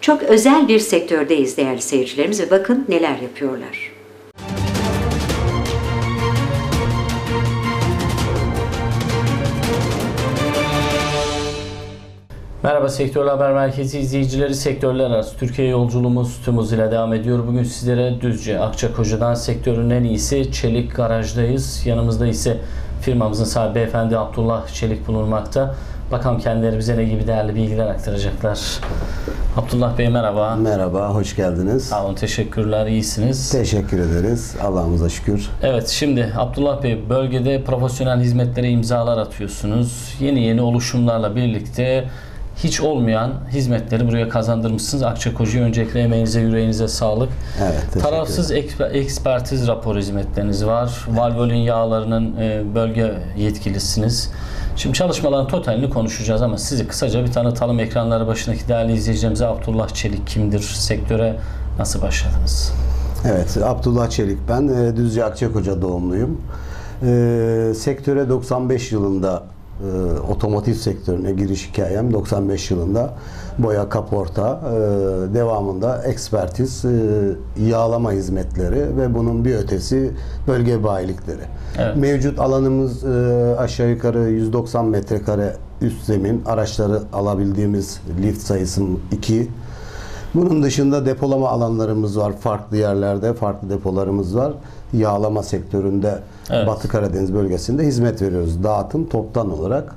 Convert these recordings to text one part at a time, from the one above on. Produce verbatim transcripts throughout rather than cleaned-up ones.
Çok özel bir sektördeyiz değerli seyircilerimiz ve bakın neler yapıyorlar. Merhaba Sektör Haber Merkezi izleyicileri, sektörler arası Türkiye yolculuğumuz tüm hızıyla devam ediyor. Bugün sizlere Düzce Akçakoca'dan sektörün en iyisi Çelik Garaj'dayız. Yanımızda ise firmamızın sahibi beyefendi Abdullah Çelik bulunmakta. Bakalım kendileri bize ne gibi değerli bilgiler aktaracaklar. Abdullah Bey merhaba. Merhaba, hoş geldiniz. Sağ olun, teşekkürler, iyisiniz. Teşekkür ederiz, Allah'ımıza şükür. Evet, şimdi Abdullah Bey, bölgede profesyonel hizmetlere imzalar atıyorsunuz. Yeni yeni oluşumlarla birlikte hiç olmayan hizmetleri buraya kazandırmışsınız. Akçakoca'ya öncelikle emeğinize, yüreğinize sağlık. Evet, tarafsız eksper, ekspertiz rapor hizmetleriniz var. Evet. Valvoline yağlarının bölge yetkilisiniz. Şimdi çalışmaların totalini konuşacağız ama sizi kısaca bir tanıtalım. Ekranları başındaki değerli izleyicilerimize Abdullah Çelik kimdir? Sektöre nasıl başladınız? Evet, Abdullah Çelik ben. Düzce Akçakoca doğumluyum. E, sektöre doksan beş yılında e, otomotiv sektörüne giriş hikayem doksan beş yılında boya kaporta, e, devamında ekspertiz, e, yağlama hizmetleri ve bunun bir ötesi bölge bayilikleri. Evet. Mevcut alanımız e, aşağı yukarı yüz doksan metrekare üst zemin, araçları alabildiğimiz lift sayısı iki. Bunun dışında depolama alanlarımız var. Farklı yerlerde farklı depolarımız var. Yağlama sektöründe, evet, Batı Karadeniz bölgesinde hizmet veriyoruz. Dağıtım toptan olarak.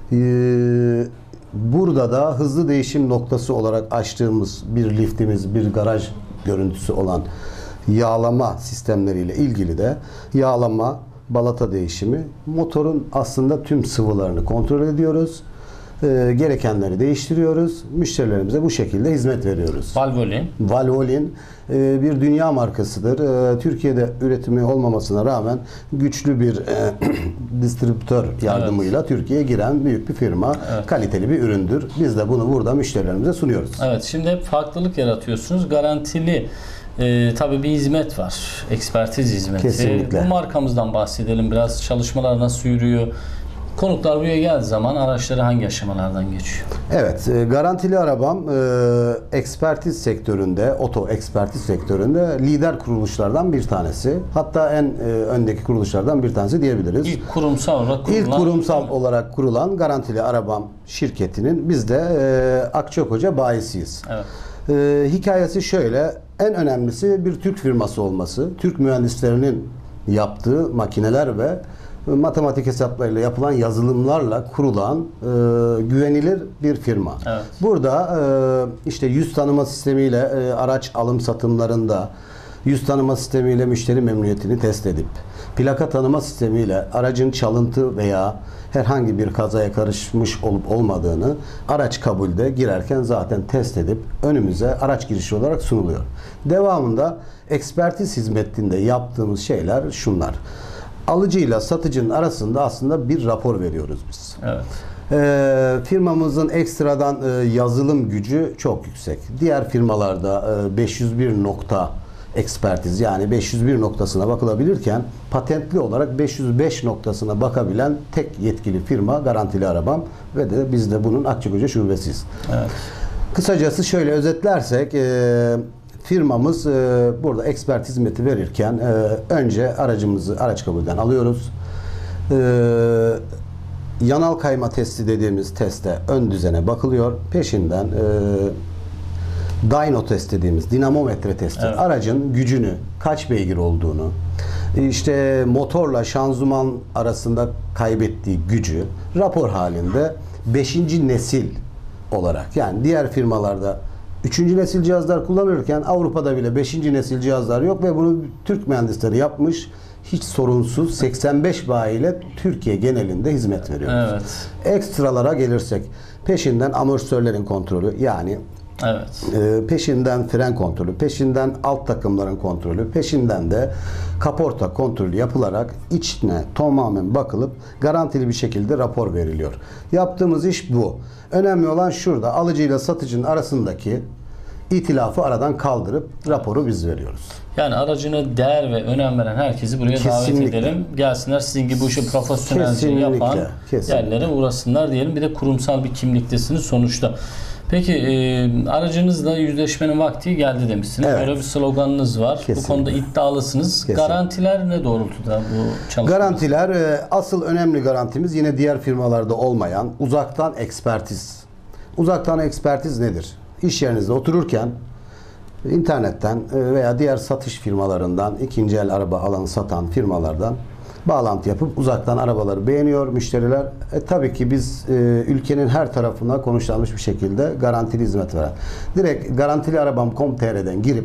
Ee, burada da hızlı değişim noktası olarak açtığımız bir liftimiz, bir garaj görüntüsü olan yağlama sistemleriyle ilgili de yağlama, balata değişimi, motorun aslında tüm sıvılarını kontrol ediyoruz. E, gerekenleri değiştiriyoruz. Müşterilerimize bu şekilde hizmet veriyoruz. Valvoline. Valvoline e, bir dünya markasıdır. E, Türkiye'de üretimi olmamasına rağmen güçlü bir e, distribütör yardımıyla, evet, Türkiye'ye giren büyük bir firma. Evet. Kaliteli bir üründür. Biz de bunu burada müşterilerimize sunuyoruz. Evet. Şimdi hep farklılık yaratıyorsunuz. Garantili Ee, tabii bir hizmet var. Ekspertiz hizmeti. Kesinlikle. Bu markamızdan bahsedelim. Biraz çalışmalar nasıl yürüyor? Konuklar buraya geldiği zaman araçları hangi aşamalardan geçiyor? Evet, e, garantili arabam e, ekspertiz sektöründe, oto ekspertiz sektöründe lider kuruluşlardan bir tanesi. Hatta en e, öndeki kuruluşlardan bir tanesi diyebiliriz. İlk kurumsal olarak kurulan, İlk kurumsal olarak kurulan garantili arabam şirketinin biz de e, Akçakoca bayisiyiz. Evet. E, hikayesi şöyle, en önemlisi bir Türk firması olması, Türk mühendislerinin yaptığı makineler ve matematik hesaplarıyla yapılan yazılımlarla kurulan e, güvenilir bir firma. Evet. Burada e, işte yüz tanıma sistemiyle e, araç alım satımlarında, yüz tanıma sistemiyle müşteri memnuniyetini test edip, plaka tanıma sistemiyle aracın çalıntı veya herhangi bir kazaya karışmış olup olmadığını araç kabulde girerken zaten test edip önümüze araç girişi olarak sunuluyor. Devamında ekspertiz hizmetinde yaptığımız şeyler şunlar. Alıcıyla satıcının arasında aslında bir rapor veriyoruz biz. Evet. E, firmamızın ekstradan e, yazılım gücü çok yüksek. Diğer firmalarda e, beş yüz bir nokta ekspertiz, yani beş yüz bir noktasına bakılabilirken patentli olarak beş yüz beş noktasına bakabilen tek yetkili firma garantili arabam ve de biz de bunun Akçakoca şubesiyiz. Evet. Kısacası şöyle özetlersek e, firmamız e, burada ekspert hizmeti verirken e, önce aracımızı araç kabulden alıyoruz. E, yanal kayma testi dediğimiz teste ön düzene bakılıyor. Peşinden e, dyno test dediğimiz dinamometre testi, evet, aracın gücünü, kaç beygir olduğunu, işte motorla şanzıman arasında kaybettiği gücü rapor halinde beşinci nesil olarak, yani diğer firmalarda üçüncü nesil cihazlar kullanırken Avrupa'da bile beşinci nesil cihazlar yok ve bunu Türk mühendisleri yapmış. Hiç sorunsuz seksen beş bayiyle Türkiye genelinde hizmet veriyoruz. Evet. Ekstralara gelirsek peşinden amortisörlerin kontrolü, yani evet, e, peşinden fren kontrolü, peşinden alt takımların kontrolü, peşinden de kaporta kontrolü yapılarak içine tamamen bakılıp garantili bir şekilde rapor veriliyor. Yaptığımız iş bu. Önemli olan şurada, alıcıyla satıcının arasındaki itilafı aradan kaldırıp raporu biz veriyoruz. Yani aracına değer ve önem veren herkesi buraya kesinlikle davet edelim. Gelsinler, sizin gibi bu işi profesyonelce yapan kesinlikle yerlere uğrasınlar diyelim. Bir de kurumsal bir kimliktesiniz sonuçta. Peki e, aracınızla yüzleşmenin vakti geldi demişsiniz. Evet. Böyle bir sloganınız var. Kesinlikle. Bu konuda iddialısınız. Kesinlikle. Garantiler ne doğrultuda bu çalışma? Garantiler, e, asıl önemli garantimiz yine diğer firmalarda olmayan uzaktan ekspertiz. Uzaktan ekspertiz nedir? İş yerinizde otururken internetten e, veya diğer satış firmalarından, ikinci el araba alan satan firmalardan bağlantı yapıp uzaktan arabaları beğeniyor müşteriler. E, tabii ki biz e, ülkenin her tarafına konuşlanmış bir şekilde garantili hizmet veren. Direkt garantili arabam nokta com nokta t r'den girip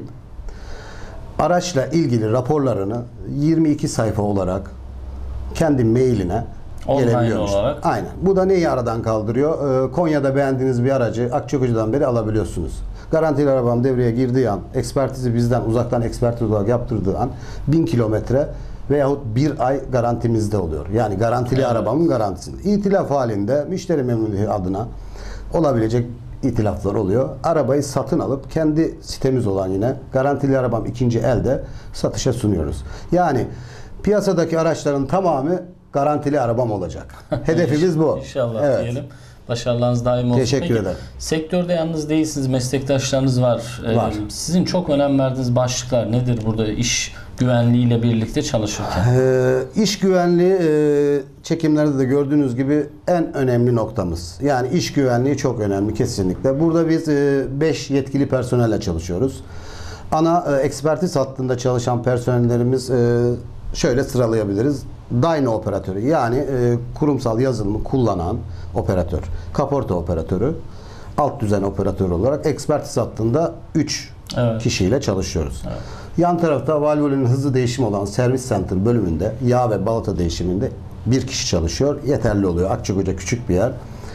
araçla ilgili raporlarını yirmi iki sayfa olarak kendi mailine Online gelebiliyormuş. olarak. Aynen. Bu da neyi aradan kaldırıyor? Ee, Konya'da beğendiğiniz bir aracı Akçakoca'dan beri alabiliyorsunuz. Garantili arabam devreye girdiği an, ekspertizi bizden uzaktan ekspertiz olarak yaptırdığı an bin kilometre veyahut bir ay garantimizde oluyor. Yani garantili Evet. arabamın garantisinde. İtilaf halinde müşteri memnuniyeti adına olabilecek itilaflar oluyor. Arabayı satın alıp kendi sitemiz olan yine garantili arabam ikinci elde satışa sunuyoruz. Yani piyasadaki araçların tamamı garantili arabam olacak. Hedefimiz bu. İnşallah Evet. diyelim. Başarılarınız daim olsun. Teşekkür Peki, ederim. sektörde yalnız değilsiniz, meslektaşlarınız var. Ee, Var. Sizin çok önem verdiğiniz başlıklar nedir burada iş güvenliğiyle birlikte çalışırken? Ee, iş güvenliği e, çekimlerde de gördüğünüz gibi en önemli noktamız. Yani iş güvenliği çok önemli kesinlikle. Burada biz beş yetkili personelle çalışıyoruz. Ana e, ekspertiz hattında çalışan personellerimiz e, şöyle sıralayabiliriz. Dyno operatörü, yani e, kurumsal yazılımı kullanan operatör, kaporta operatörü, alt düzen operatör olarak ekspertiz hattında üç Evet. kişiyle çalışıyoruz. Evet. Yan tarafta valvolünün hızlı değişimi olan servis center bölümünde yağ ve balata değişiminde bir kişi çalışıyor. Yeterli oluyor. Akçakoca küçük bir yer.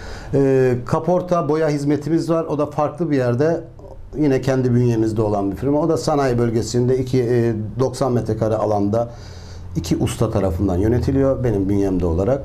E, kaporta boya hizmetimiz var. O da farklı bir yerde. Yine kendi bünyemizde olan bir firma. O da sanayi bölgesinde iki e, doksan metrekare alanda iki usta tarafından yönetiliyor. Benim bünyemde olarak.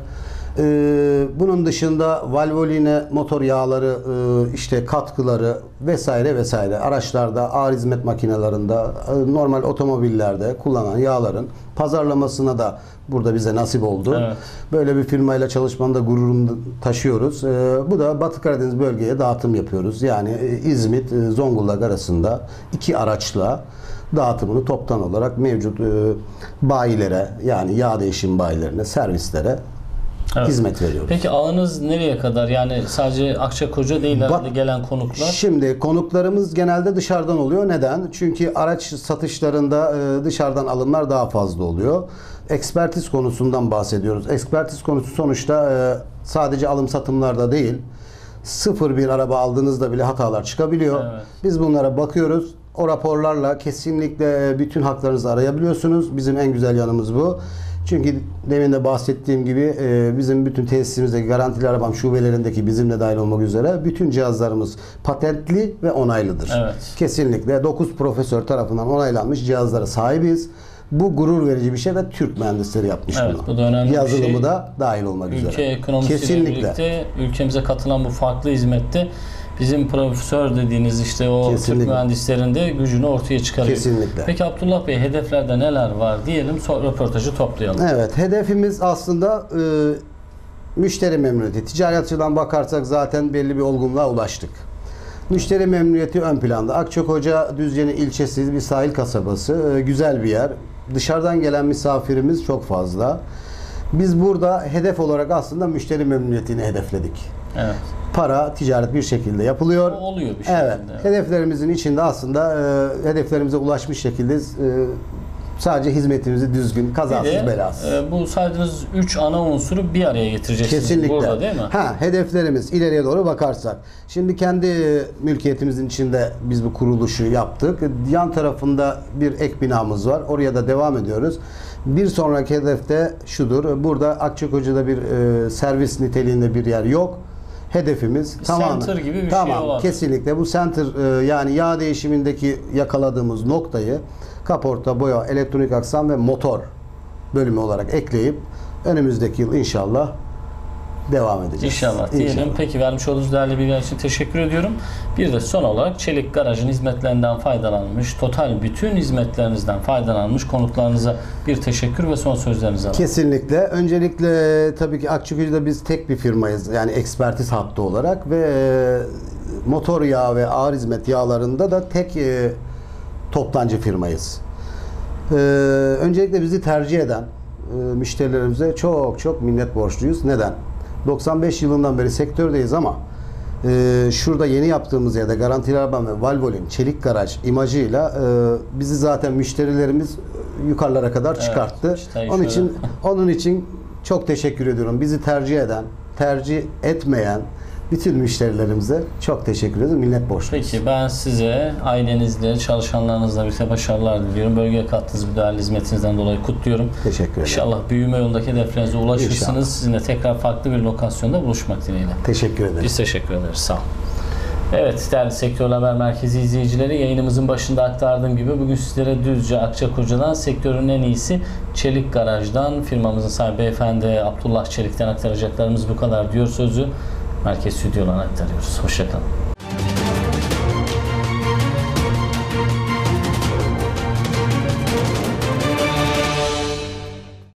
Ee, bunun dışında valvoline motor yağları, e, işte katkıları vesaire vesaire araçlarda, ağır hizmet makinelerinde, e, normal otomobillerde kullanılan yağların pazarlamasına da burada bize nasip oldu. Evet. Böyle bir firmayla çalışmanın da gururunu taşıyoruz. Ee, bu da Batı Karadeniz bölgeye dağıtım yapıyoruz. Yani e, İzmit, e, Zonguldak arasında iki araçla dağıtımını toptan olarak mevcut e, bayilere, yani yağ değişim bayilerine, servislere Evet. hizmet veriyoruz. Peki ağınız nereye kadar? Yani sadece Akçakoca değil herhalde Bak- gelen konuklar. Şimdi konuklarımız genelde dışarıdan oluyor. Neden? Çünkü araç satışlarında e, dışarıdan alımlar daha fazla oluyor. Ekspertiz konusundan bahsediyoruz. Ekspertiz konusu sonuçta e, sadece alım satımlarda değil, sıfır bir araba aldığınızda bile hatalar çıkabiliyor. Evet. Biz bunlara bakıyoruz. O raporlarla kesinlikle bütün haklarınızı arayabiliyorsunuz. Bizim en güzel yanımız bu. Çünkü demin de bahsettiğim gibi e, bizim bütün tesisimizdeki garantili arabam şubelerindeki bizimle dahil olmak üzere bütün cihazlarımız patentli ve onaylıdır. Evet. Kesinlikle dokuz profesör tarafından onaylanmış cihazlara sahibiz. Bu gurur verici bir şey ve Türk mühendisleri yapmış Evet, bunu. bu da önemli bir Yazılımı şey. da dahil olmak Ülke üzere. ekonomisiyle Kesinlikle. birlikte ülkemize katılan bu farklı hizmette bizim profesör dediğiniz işte o Kesinlikle. Türk mühendislerin de gücünü ortaya çıkarıyor. Kesinlikle. Peki Abdullah Bey, hedeflerde neler var diyelim, sonra röportajı toplayalım. Evet, hedefimiz aslında e, müşteri memnuniyeti. Ticari açıdan bakarsak zaten belli bir olgunluğa ulaştık. Müşteri memnuniyeti ön planda. Akçakoca Düzce'nin ilçesi, bir sahil kasabası. E, güzel bir yer. Dışarıdan gelen misafirimiz çok fazla. Biz burada hedef olarak aslında müşteri memnuniyetini hedefledik. Evet. Para, ticaret bir şekilde yapılıyor. O oluyor bir şekilde. Evet. Evet. Hedeflerimizin içinde aslında e, hedeflerimize ulaşmış şekilde e, sadece hizmetimizi düzgün, Bir kazasız de, belasız. e, bu saydığınız üç ana unsuru bir araya getireceksiniz Kesinlikle. burada, değil mi? Ha, hedeflerimiz ileriye doğru bakarsak. Şimdi kendi mülkiyetimizin içinde biz bu kuruluşu yaptık. Yan tarafında bir ek binamız var. Oraya da devam ediyoruz. Bir sonraki hedefte şudur. Burada Akçakoca'da bir e, servis niteliğinde bir yer yok. Hedefimiz tamamen. Center gibi bir şey tamam, olabilir. kesinlikle. Bu center e, yani yağ değişimindeki yakaladığımız noktayı kaporta, boya, elektronik aksam ve motor bölümü olarak ekleyip önümüzdeki yıl inşallah devam edeceğiz. İnşallah diyelim. İnşallah. Peki, vermiş olduğunuz değerli bilgiler için teşekkür ediyorum. Bir de son olarak Çelik Garaj'ın hizmetlerinden faydalanmış, total bütün hizmetlerinizden faydalanmış konuklarınıza bir teşekkür ve son sözlerinizi alalım. Kesinlikle. Öncelikle tabii ki Akçakoca'da biz tek bir firmayız. Yani ekspertiz hattı olarak ve e, motor yağı ve ağır hizmet yağlarında da tek e, toptancı firmayız. E, öncelikle bizi tercih eden e, müşterilerimize çok çok minnet borçluyuz. Neden? doksan beş yılından beri sektördeyiz ama e, şurada yeni yaptığımız yerde Garantili Arabam ve Valvoline Çelik Garaj imajıyla e, bizi zaten müşterilerimiz yukarılara kadar Evet, çıkarttı. işte onun şöyle. için onun için çok teşekkür ediyorum. Bizi tercih eden, tercih etmeyen bütün müşterilerimize çok teşekkür ederim. Minnet borçluyuz. Peki, ben size ailenizle, çalışanlarınızla birlikte başarılar diliyorum. Bölgeye kattığınız bu değerli hizmetinizden dolayı kutluyorum. Teşekkür ederim. İnşallah büyüme yolundaki hedeflerinize ulaşırsınız. İnşallah. Sizinle tekrar farklı bir lokasyonda buluşmak dileğiyle. Teşekkür ederim. Biz teşekkür ederiz. Sağ olun. Evet, değerli Sektör Haber Merkezi izleyicileri, yayınımızın başında aktardığım gibi bugün sizlere Düzce Akçakoca'dan, sektörün en iyisi Çelik Garaj'dan, firmamızın sahibi beyefendi Abdullah Çelik'ten aktaracaklarımız bu kadar diyor sözü. Merkez Stüdyo'dan aktarıyoruz. Hoşça kalın.